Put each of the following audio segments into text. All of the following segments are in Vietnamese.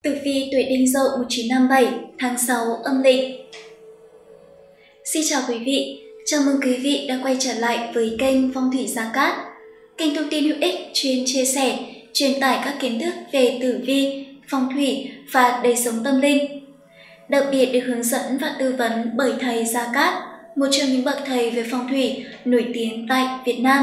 Tử vi tuổi Đinh Dậu 1957 tháng 6 âm lịch. Xin chào quý vị, chào mừng quý vị đã quay trở lại với kênh Phong thủy Gia Cát, kênh thông tin hữu ích chuyên chia sẻ, truyền tải các kiến thức về tử vi, phong thủy và đời sống tâm linh. Đặc biệt được hướng dẫn và tư vấn bởi thầy Gia Cát, một trong những bậc thầy về phong thủy nổi tiếng tại Việt Nam.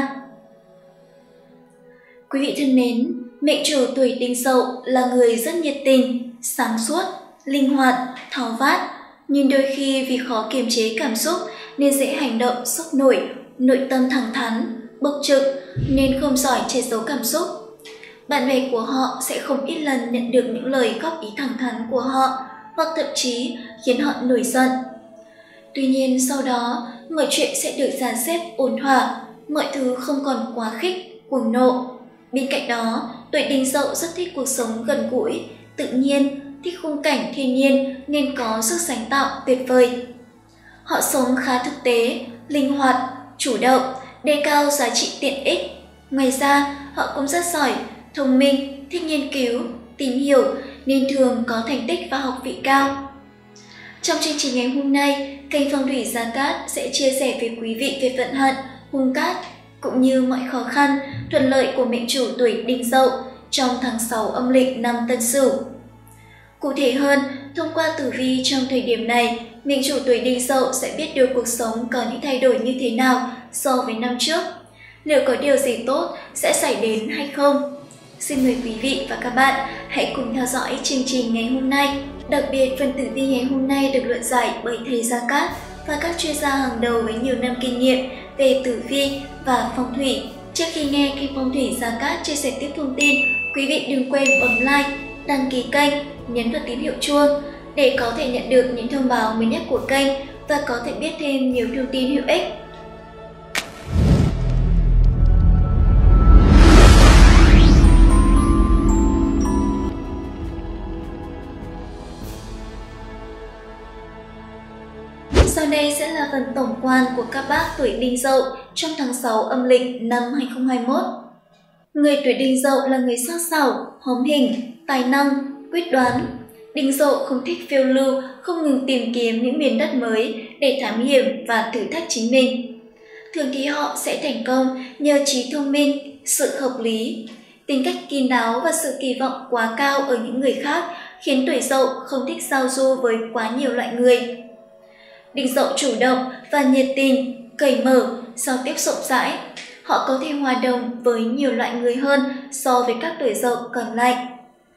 Quý vị thân mến, mệnh chủ tuổi Đinh Dậu là người rất nhiệt tình, sáng suốt, linh hoạt, tháo vát, nhưng đôi khi vì khó kiềm chế cảm xúc nên dễ hành động sốc nổi, nội tâm thẳng thắn, bộc trực nên không giỏi che giấu cảm xúc. Bạn bè của họ sẽ không ít lần nhận được những lời góp ý thẳng thắn của họ hoặc thậm chí khiến họ nổi giận. Tuy nhiên sau đó, mọi chuyện sẽ được dàn xếp ổn thỏa, mọi thứ không còn quá khích, cuồng nộ. Bên cạnh đó, tuổi Đinh Dậu rất thích cuộc sống gần gũi, tự nhiên, thích khung cảnh thiên nhiên nên có sức sáng tạo tuyệt vời. Họ sống khá thực tế, linh hoạt, chủ động, đề cao giá trị tiện ích. Ngoài ra, họ cũng rất giỏi, thông minh, thích nghiên cứu, tìm hiểu nên thường có thành tích và học vị cao. Trong chương trình ngày hôm nay, kênh Phong thủy Gia Cát sẽ chia sẻ với quý vị về vận hạn, hung cát cũng như mọi khó khăn, thuận lợi của mệnh chủ tuổi Đinh Dậu trong tháng 6 âm lịch năm Tân Sửu. Cụ thể hơn, thông qua tử vi trong thời điểm này, mệnh chủ tuổi Đinh Dậu sẽ biết được cuộc sống có những thay đổi như thế nào so với năm trước. Liệu có điều gì tốt sẽ xảy đến hay không? Xin mời quý vị và các bạn hãy cùng theo dõi chương trình ngày hôm nay. Đặc biệt, phần tử vi ngày hôm nay được luận giải bởi thầy Gia Cát và các chuyên gia hàng đầu với nhiều năm kinh nghiệm về tử vi và phong thủy. Trước khi nghe kênh Phong thủy Gia Cát chia sẻ tiếp thông tin, quý vị đừng quên bấm like, đăng ký kênh, nhấn vào tín hiệu chuông để có thể nhận được những thông báo mới nhất của kênh và có thể biết thêm nhiều thông tin hữu ích. Sau đây sẽ là phần tổng quan của các bác tuổi Đinh Dậu trong tháng 6 âm lịch năm 2021. Người tuổi Đinh Dậu là người sắc sảo, hóm hình, tài năng, quyết đoán. Đinh Dậu không thích phiêu lưu, không ngừng tìm kiếm những miền đất mới để thám hiểm và thử thách chính mình. Thường thì họ sẽ thành công nhờ trí thông minh, sự hợp lý. Tính cách kín đáo và sự kỳ vọng quá cao ở những người khác khiến tuổi Dậu không thích giao du với quá nhiều loại người. Đinh Dậu chủ động và nhiệt tình, cởi mở, giao tiếp rộng rãi. Họ có thể hòa đồng với nhiều loại người hơn so với các tuổi Dậu còn lại.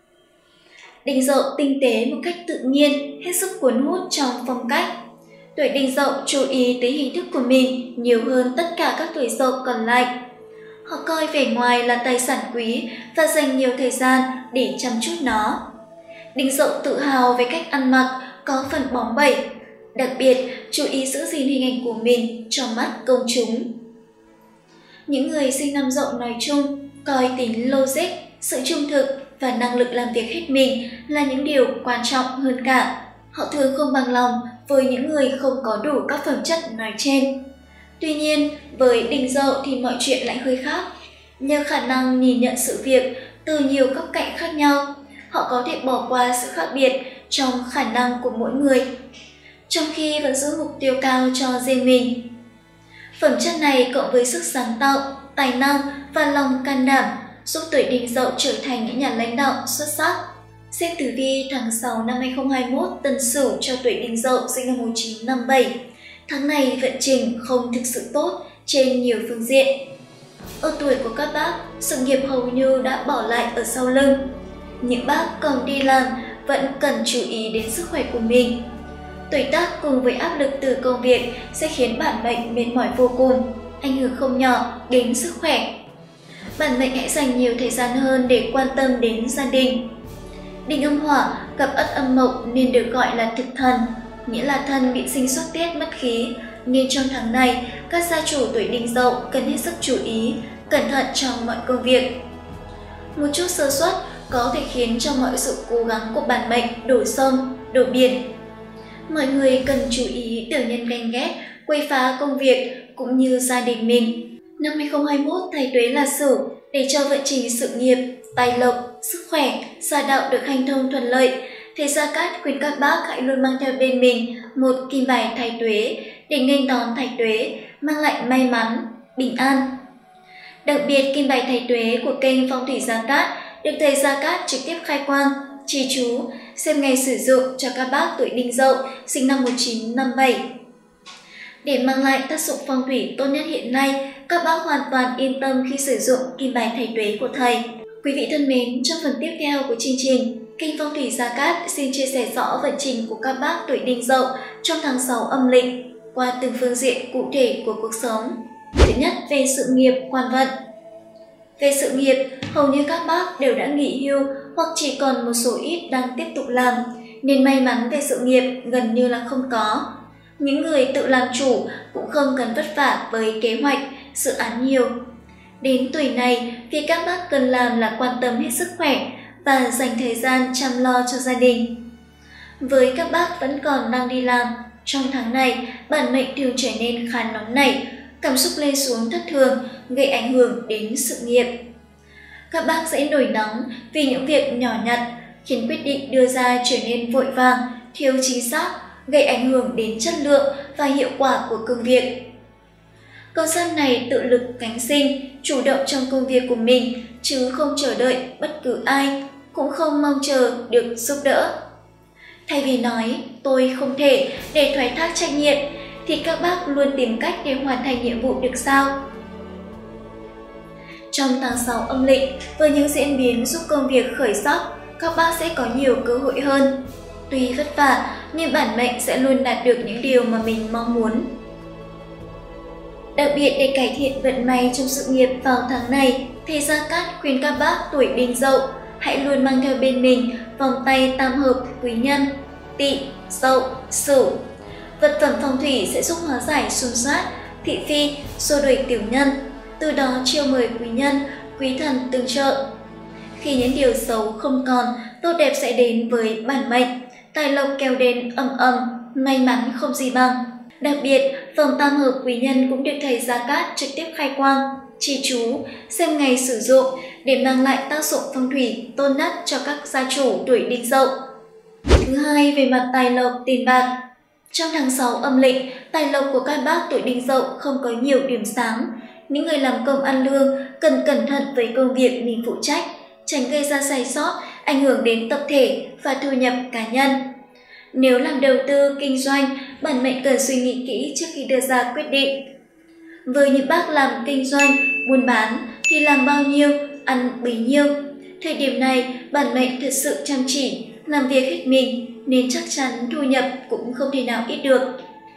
Đinh Dậu tinh tế một cách tự nhiên, hết sức cuốn hút trong phong cách. Tuổi Đinh Dậu chú ý tới hình thức của mình nhiều hơn tất cả các tuổi Dậu còn lại. Họ coi vẻ ngoài là tài sản quý và dành nhiều thời gian để chăm chút nó. Đinh Dậu tự hào về cách ăn mặc, có phần bóng bẩy. Đặc biệt, chú ý giữ gìn hình ảnh của mình trong mắt công chúng. Những người sinh năm Dậu nói chung, coi tính logic, sự trung thực và năng lực làm việc hết mình là những điều quan trọng hơn cả. Họ thường không bằng lòng với những người không có đủ các phẩm chất nói trên. Tuy nhiên, với Đinh Dậu thì mọi chuyện lại hơi khác. Nhờ khả năng nhìn nhận sự việc từ nhiều góc cạnh khác nhau, họ có thể bỏ qua sự khác biệt trong khả năng của mỗi người, trong khi vẫn giữ mục tiêu cao cho riêng mình. Phẩm chất này cộng với sức sáng tạo, tài năng và lòng can đảm giúp tuổi Đinh Dậu trở thành những nhà lãnh đạo xuất sắc. Xem tử vi tháng 6 năm 2021 Tân Sửu cho tuổi Đinh Dậu sinh năm 1957. Tháng này vận trình không thực sự tốt trên nhiều phương diện. Ở tuổi của các bác, sự nghiệp hầu như đã bỏ lại ở sau lưng. Những bác còn đi làm vẫn cần chú ý đến sức khỏe của mình. Tuổi Tác cùng với áp lực từ công việc sẽ khiến bản mệnh mệt mỏi vô cùng, ảnh hưởng không nhỏ đến sức khỏe. Bản mệnh hãy dành nhiều thời gian hơn để quan tâm đến gia đình. Đinh Âm Hỏa gặp Ất Âm Mộc nên được gọi là thực thần, nghĩa là thân bị sinh xuất tiết mất khí, nên trong tháng này các gia chủ tuổi Đinh Dậu cần hết sức chú ý, cẩn thận trong mọi công việc. Một chút sơ suất có thể khiến cho mọi sự cố gắng của bản mệnh đổ sông, đổ biển. Mọi người cần chú ý tiểu nhân ganh ghét, quấy phá công việc cũng như gia đình mình. Năm 2021 thầy Tuế là Sửu, Để cho vận trình sự nghiệp, tài lộc, sức khỏe, gia đạo được hanh thông thuận lợi, thầy Gia Cát khuyên các bác hãy luôn mang theo bên mình một kim bài thái tuế để nghênh đón thái tuế, mang lại may mắn, bình an. Đặc biệt, kim bài thái tuế của kênh Phong thủy Gia Cát được thầy Gia Cát trực tiếp khai quang, trì chú, xem ngày sử dụng cho các bác tuổi Đinh Dậu sinh năm 1957. Để mang lại tác dụng phong thủy tốt nhất hiện nay, các bác hoàn toàn yên tâm khi sử dụng kim bài thái tuế của thầy. Quý vị thân mến, trong phần tiếp theo của chương trình, kênh Phong thủy Gia Cát xin chia sẻ rõ vận trình của các bác tuổi Đinh Dậu trong tháng 6 âm lịch qua từng phương diện cụ thể của cuộc sống. Thứ nhất, về sự nghiệp, quan vận. Về sự nghiệp, hầu như các bác đều đã nghỉ hưu hoặc chỉ còn một số ít đang tiếp tục làm, nên may mắn về sự nghiệp gần như là không có. Những người tự làm chủ cũng không cần vất vả với kế hoạch, dự án nhiều. Đến tuổi này, việc các bác cần làm là quan tâm hết sức khỏe và dành thời gian chăm lo cho gia đình. Với các bác vẫn còn đang đi làm, trong tháng này, bản mệnh thường trở nên khá nóng nảy, cảm xúc lên xuống thất thường, gây ảnh hưởng đến sự nghiệp. Các bác sẽ nổi nóng vì những việc nhỏ nhặt, khiến quyết định đưa ra trở nên vội vàng, thiếu chính xác, gây ảnh hưởng đến chất lượng và hiệu quả của công việc. Con giáp này tự lực cánh sinh, chủ động trong công việc của mình, chứ không chờ đợi bất cứ ai, cũng không mong chờ được giúp đỡ. Thay vì nói tôi không thể để thoái thác trách nhiệm, thì các bác luôn tìm cách để hoàn thành nhiệm vụ được sao. Trong tháng 6 âm lịch, với những diễn biến giúp công việc khởi sắc, các bác sẽ có nhiều cơ hội hơn. Tuy vất vả, nhưng bản mệnh sẽ luôn đạt được những điều mà mình mong muốn. Đặc biệt để cải thiện vận may trong sự nghiệp vào tháng này, thầy Gia Cát khuyên các bác tuổi Đinh Dậu hãy luôn mang theo bên mình vòng tay tam hợp quý nhân Tỵ, Dậu, Sửu. Vật phẩm phong thủy sẽ giúp hóa giải xung soát, thị phi, xua đuổi tiểu nhân, từ đó chiêu mời quý nhân, quý thần tương trợ. Khi những điều xấu không còn, tốt đẹp sẽ đến với bản mệnh, tài lộc kéo đến ầm ầm, may mắn không gì bằng. Đặc biệt, vòng tam hợp quý nhân cũng được thầy Gia Cát trực tiếp khai quang, trì chú, xem ngày sử dụng để mang lại tác dụng phong thủy tốt nhất cho các gia chủ tuổi Đinh Dậu. Thứ hai, về mặt tài lộc, tiền bạc. Trong tháng 6 âm lịch, tài lộc của các bác tuổi Đinh Dậu không có nhiều điểm sáng. Những người làm công ăn lương cần cẩn thận với công việc mình phụ trách, tránh gây ra sai sót, ảnh hưởng đến tập thể và thu nhập cá nhân. Nếu làm đầu tư, kinh doanh, bản mệnh cần suy nghĩ kỹ trước khi đưa ra quyết định. Với những bác làm kinh doanh, buôn bán thì làm bao nhiêu, ăn bấy nhiêu. Thời điểm này, bản mệnh thật sự chăm chỉ, làm việc hết mình nên chắc chắn thu nhập cũng không thể nào ít được.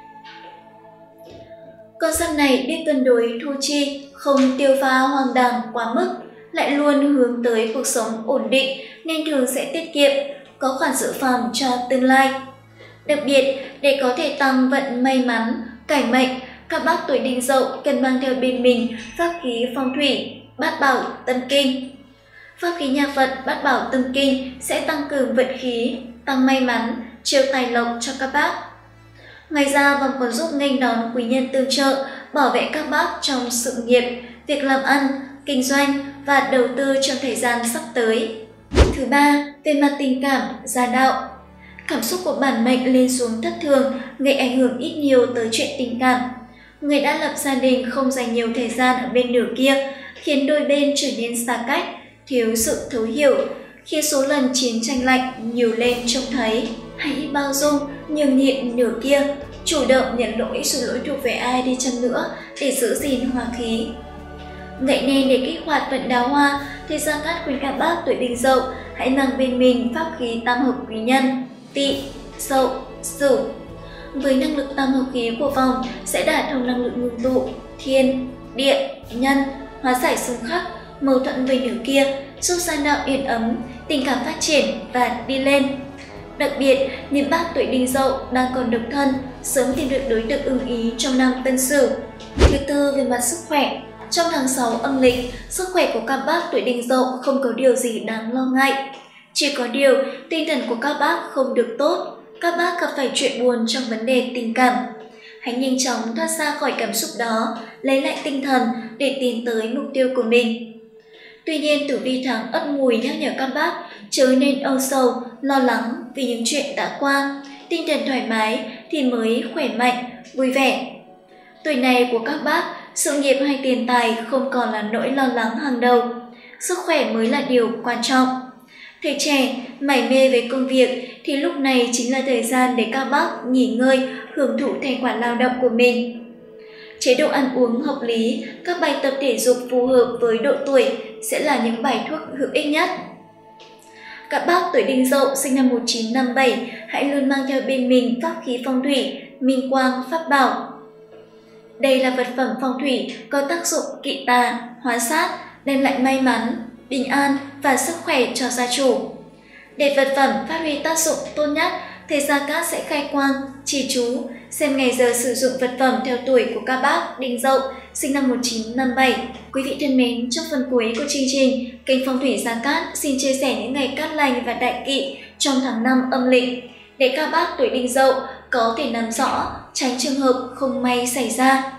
Con giáp này biết cân đối thu chi, không tiêu pha hoang đàng quá mức, lại luôn hướng tới cuộc sống ổn định nên thường sẽ tiết kiệm, có khoản dự phòng cho tương lai. Đặc biệt, để có thể tăng vận may mắn, cải mệnh, các bác tuổi Đinh Dậu cần mang theo bên mình pháp khí phong thủy Bát Bảo Tâm Kinh. Pháp khí nhà Phật Bát Bảo Tâm Kinh sẽ tăng cường vận khí, tăng may mắn, chiêu tài lộc cho các bác. Ngoài ra, vòng còn giúp nghênh đón quý nhân tương trợ, bảo vệ các bác trong sự nghiệp, việc làm ăn, kinh doanh và đầu tư trong thời gian sắp tới. Thứ ba, về mặt tình cảm, gia đạo. Cảm xúc của bản mệnh lên xuống thất thường, gây ảnh hưởng ít nhiều tới chuyện tình cảm. Người đã lập gia đình không dành nhiều thời gian ở bên nửa kia, khiến đôi bên trở nên xa cách, thiếu sự thấu hiểu. Khi số lần chiến tranh lạnh nhiều lên trông thấy, hãy bao dung, nhường nhịn nửa kia, chủ động nhận lỗi dù lỗi thuộc về ai đi chăng nữa để giữ gìn hòa khí. Vậy nên để kích hoạt vận đào hoa, thầy Gia Cát khuyên các bác tuổi Đinh Dậu hãy mang bên mình pháp khí tam hợp quý nhân Tỵ, Dậu, Sửu. Với năng lực tam hợp khí của vòng sẽ đả thông năng lượng ngưng tụ, thiên, địa, nhân, hóa giải xung khắc, mâu thuẫn với nửa kia, giúp gia đạo yên ấm, tình cảm phát triển và đi lên. Đặc biệt, những bác tuổi Đinh Dậu đang còn độc thân, sớm tìm được đối tượng ưng ý trong năm Tân Sửu. Thứ tư, về mặt sức khỏe. Trong tháng 6 âm lịch, sức khỏe của các bác tuổi Đinh Dậu không có điều gì đáng lo ngại. Chỉ có điều, tinh thần của các bác không được tốt, các bác gặp phải chuyện buồn trong vấn đề tình cảm. Hãy nhanh chóng thoát ra khỏi cảm xúc đó, lấy lại tinh thần để tiến tới mục tiêu của mình. Tuy nhiên tử vi tháng Ất Mùi nhắc nhở các bác chớ nên âu sầu, lo lắng vì những chuyện đã qua. Tinh thần thoải mái thì mới khỏe mạnh, vui vẻ. Tuổi này của các bác, sự nghiệp hay tiền tài không còn là nỗi lo lắng hàng đầu. Sức khỏe mới là điều quan trọng. Thầy trẻ mải mê với công việc thì lúc này chính là thời gian để các bác nghỉ ngơi, hưởng thụ thành quả lao động của mình. Chế độ ăn uống hợp lý, các bài tập thể dục phù hợp với độ tuổi sẽ là những bài thuốc hữu ích nhất. Các bác tuổi Đinh Dậu sinh năm 1957 hãy luôn mang theo bên mình pháp khí phong thủy, minh quang, pháp bảo. Đây là vật phẩm phong thủy có tác dụng kỵ tà, hóa sát, đem lại may mắn, bình an và sức khỏe cho gia chủ. Để vật phẩm phát huy tác dụng tốt nhất, thầy Gia Cát sẽ khai quang, chỉ chú, xem ngày giờ sử dụng vật phẩm theo tuổi của các bác Đinh Dậu sinh năm 1957. Quý vị thân mến, trong phần cuối của chương trình, kênh Phong thủy Gia Cát xin chia sẻ những ngày cát lành và đại kỵ trong tháng 5 âm lịch để các bác tuổi Đinh Dậu có thể nắm rõ, tránh trường hợp không may xảy ra.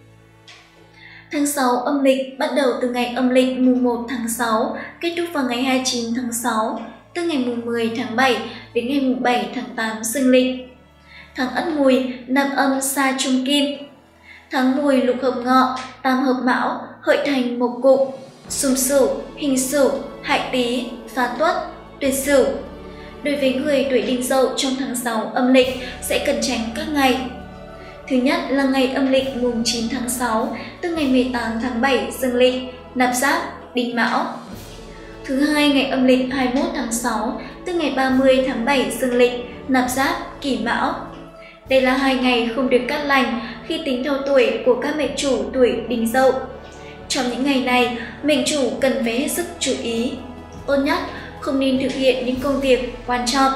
Tháng 6 âm lịch bắt đầu từ ngày âm lịch mùng 1 tháng 6, kết thúc vào ngày 29 tháng 6, từ ngày mùng 10 tháng 7 đến ngày mùng 7 tháng 8 dương lịch. Tháng Ất Mùi, nam âm sa trung kim. Tháng Mùi lục hợp Ngọ, tam hợp Mão, hợi Thành mộc Cục, Xung Sửu, Hình Sửu, Hại Tý, Phá Tuất, Tuyệt Sửu. Đối với người tuổi Đinh Dậu trong tháng 6 âm lịch sẽ cần tránh các ngày. Thứ nhất là ngày âm lịch mùng 9 tháng 6, từ ngày 18 tháng 7 dương lịch, nạp giáp, Đinh Mão. Thứ hai ngày âm lịch 21 tháng 6, từ ngày 30 tháng 7 dương lịch, nạp giáp, Kỷ Mão. Đây là 2 ngày không được cát lành khi tính theo tuổi của các mệnh chủ tuổi Đinh Dậu. Trong những ngày này, mệnh chủ cần phải hết sức chú ý. Tốt nhất, không nên thực hiện những công việc quan trọng.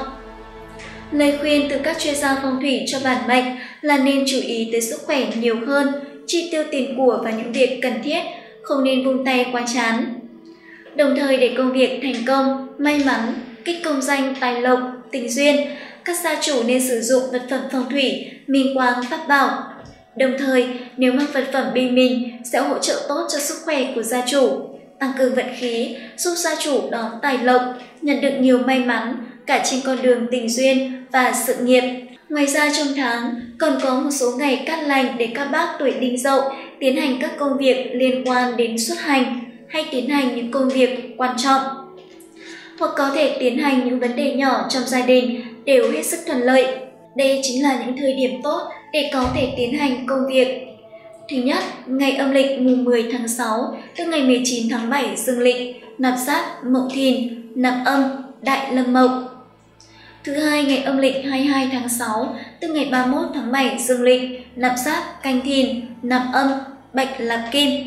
Lời khuyên từ các chuyên gia phong thủy cho bản mệnh là nên chú ý tới sức khỏe nhiều hơn, chi tiêu tiền của và những việc cần thiết, không nên vung tay quá chán. Đồng thời để công việc thành công, may mắn, kích công danh, tài lộc, tình duyên, các gia chủ nên sử dụng vật phẩm phong thủy, minh quang, pháp bảo. Đồng thời, nếu mang vật phẩm bên mình sẽ hỗ trợ tốt cho sức khỏe của gia chủ, tăng cường vận khí, giúp gia chủ đón tài lộc, nhận được nhiều may mắn cả trên con đường tình duyên và sự nghiệp. Ngoài ra trong tháng còn có một số ngày cát lành để các bác tuổi Đinh Dậu tiến hành các công việc liên quan đến xuất hành hay tiến hành những công việc quan trọng, hoặc có thể tiến hành những vấn đề nhỏ trong gia đình đều hết sức thuận lợi. Đây chính là những thời điểm tốt để có thể tiến hành công việc. Thứ nhất, ngày âm lịch mùng 10 tháng 6, từ ngày 19 tháng 7 dương lịch, nạp giáp, Mậu Thìn, nạp âm, Đại Lâm Mộc. Thứ hai, ngày âm lịch 22 tháng 6, từ ngày 31 tháng 7 dương lịch, nạp giáp, Canh Thìn, nạp âm, Bạch Lạc Kim.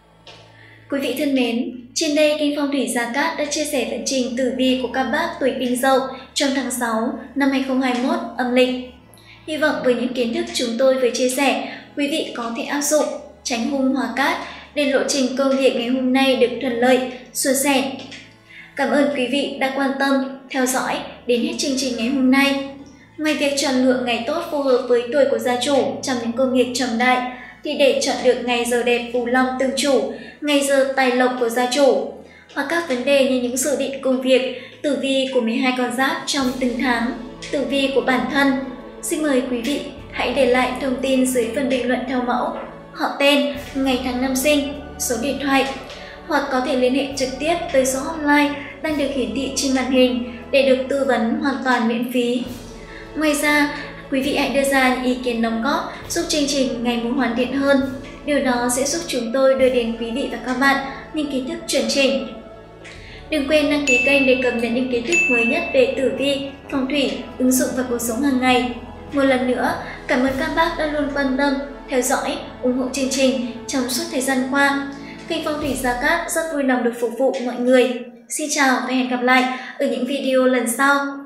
Quý vị thân mến, trên đây kênh Phong thủy Gia Cát đã chia sẻ vận trình tử vi của các bác tuổi Đinh Dậu trong tháng 6 năm 2021 âm lịch. Hy vọng với những kiến thức chúng tôi vừa chia sẻ, quý vị có thể áp dụng, tránh hung hòa cát để lộ trình công việc ngày hôm nay được thuận lợi, suôn sẻ. Cảm ơn quý vị đã quan tâm, theo dõi đến hết chương trình ngày hôm nay. Ngoài việc chọn lựa ngày tốt phù hợp với tuổi của gia chủ trong những công việc trọng đại, thì để chọn được ngày giờ đẹp phù long tương chủ, ngày giờ tài lộc của gia chủ, hoặc các vấn đề như những dự định công việc, tử vi của 12 con giáp trong từng tháng, tử vi của bản thân, xin mời quý vị hãy để lại thông tin dưới phần bình luận theo mẫu họ tên, ngày tháng năm sinh, số điện thoại, hoặc có thể liên hệ trực tiếp tới số hotline đang được hiển thị trên màn hình để được tư vấn hoàn toàn miễn phí. Ngoài ra, quý vị hãy đưa ra những ý kiến đóng góp giúp chương trình ngày một hoàn thiện hơn. Điều đó sẽ giúp chúng tôi đưa đến quý vị và các bạn những kiến thức chuẩn chỉnh. Đừng quên đăng ký kênh để cập nhật những kiến thức mới nhất về tử vi, phong thủy, ứng dụng vào cuộc sống hàng ngày. Một lần nữa, cảm ơn các bác đã luôn quan tâm, theo dõi, ủng hộ chương trình trong suốt thời gian qua. Kênh Phong thủy Gia Cát rất vui lòng được phục vụ mọi người. Xin chào và hẹn gặp lại ở những video lần sau.